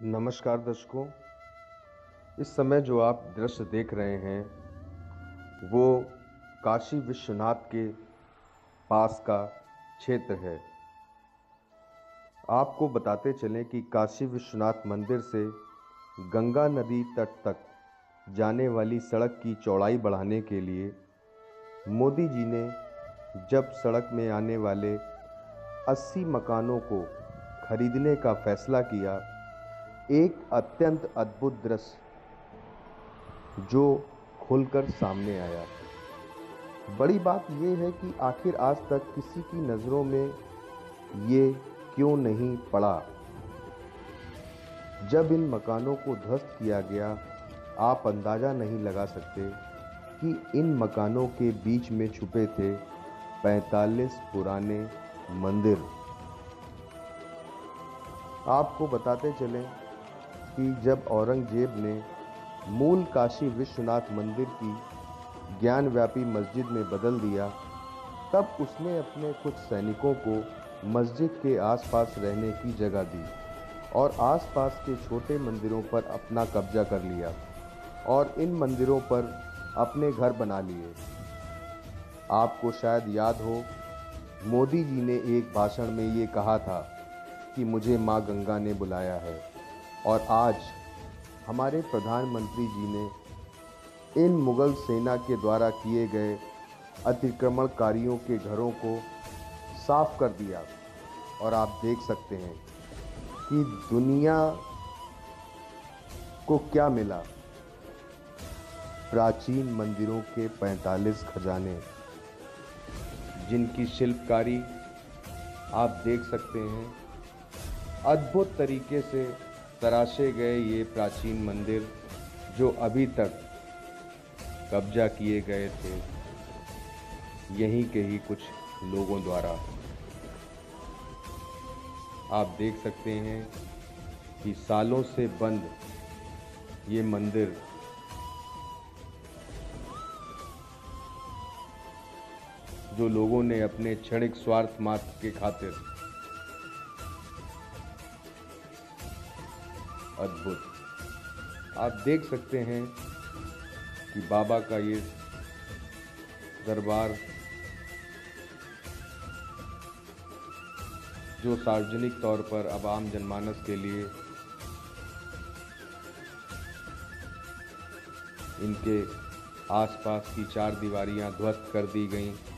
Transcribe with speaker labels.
Speaker 1: नमस्कार दर्शकों। इस समय जो आप दृश्य देख रहे हैं वो काशी विश्वनाथ के पास का क्षेत्र है। आपको बताते चलें कि काशी विश्वनाथ मंदिर से गंगा नदी तट तक जाने वाली सड़क की चौड़ाई बढ़ाने के लिए मोदी जी ने जब सड़क में आने वाले 80 मकानों को खरीदने का फैसला किया, एक अत्यंत अद्भुत दृश्य जो खुलकर सामने आया। बड़ी बात यह है कि आखिर आज तक किसी की नज़रों में ये क्यों नहीं पड़ा। जब इन मकानों को ध्वस्त किया गया, आप अंदाज़ा नहीं लगा सकते कि इन मकानों के बीच में छुपे थे 45 पुराने मंदिर। आपको बताते चलें कि जब औरंगजेब ने मूल काशी विश्वनाथ मंदिर की ज्ञानव्यापी मस्जिद में बदल दिया, तब उसने अपने कुछ सैनिकों को मस्जिद के आसपास रहने की जगह दी और आसपास के छोटे मंदिरों पर अपना कब्जा कर लिया और इन मंदिरों पर अपने घर बना लिए। आपको शायद याद हो, मोदी जी ने एक भाषण में ये कहा था कि मुझे माँ गंगा ने बुलाया है, और आज हमारे प्रधानमंत्री जी ने इन मुगल सेना के द्वारा किए गए अतिक्रमणकारियों के घरों को साफ कर दिया। और आप देख सकते हैं कि दुनिया को क्या मिला। प्राचीन मंदिरों के 45 खजाने, जिनकी शिल्पकारी आप देख सकते हैं। अद्भुत तरीके से तराशे गए ये प्राचीन मंदिर जो अभी तक कब्जा किए गए थे यहीं के ही कुछ लोगों द्वारा। आप देख सकते हैं कि सालों से बंद ये मंदिर जो लोगों ने अपने क्षणिक स्वार्थ मात्र के खातिर अद्भुत। आप देख सकते हैं कि बाबा का ये दरबार जो सार्वजनिक तौर पर अब आम जनमानस के लिए इनके आसपास की 4 दीवारियां ध्वस्त कर दी गईं।